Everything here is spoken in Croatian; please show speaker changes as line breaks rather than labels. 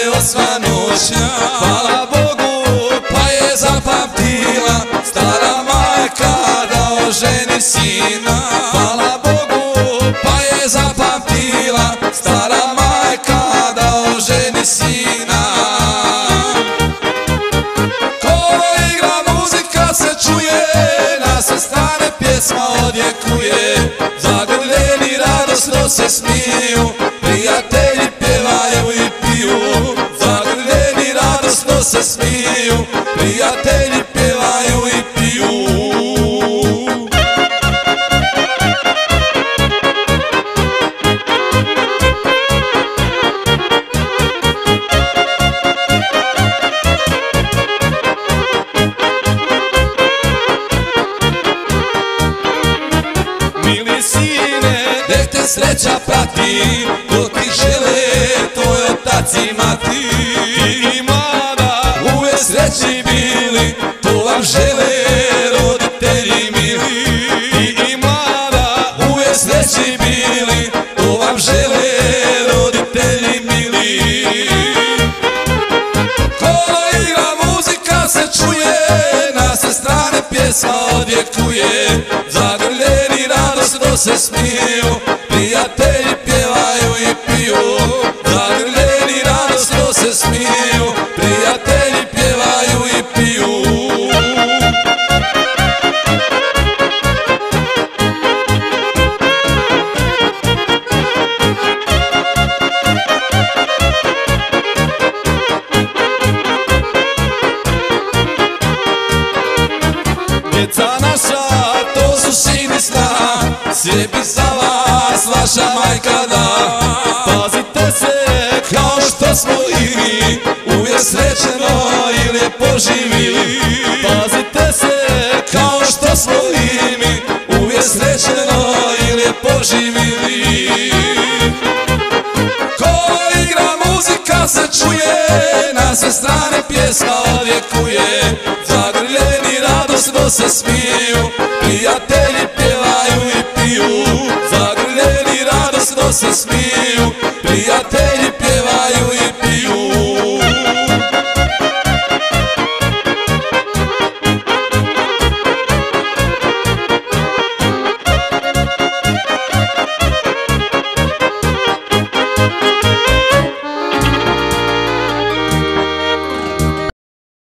je osvanuća. Hvala Bogu pa je zapamtila stara majka da oženi sina. Hvala Bogu pa je zapamtila stara majka da oženi sina. Kolo igra, muzika se čuje, na sve strane pjesma odjekuje. Zagrljeni radosno se smiju, prijatelji pjevaju i piju. Zagrljeni radosno se smiju, prijatelji pjevaju i piju. Mili sine, nek te sreća prati, dok ti žele tvoj otac i mati. I mlada, uvijek srećni bili, to vam žele roditelji mili. I mlada, uvijek srećni bili, to vam žele roditelji mili. Kolo igra, muzika se čuje, na sve strane pjesma odjekuje. Zagrljeni radosno se smiju, prijatelji pjevaju i piju. Zagrljeni radosno se smiju, prijatelji pjevaju i piju. Djeca naša, to su sini sna, sve bi za vas vaša majka da. Pazite se kao što smo i mi, uvijek srećeno i lijepo živili. Pazite se kao što smo i mi, uvijek srećeno i lijepo živili. Kolo igra, muzika se čuje, na sve strane pjesma odjekuje. Zagrljeni radosno se smiju, prijatelji pjevaju i piju. Zagrljeni radosno se smiju, prijatelji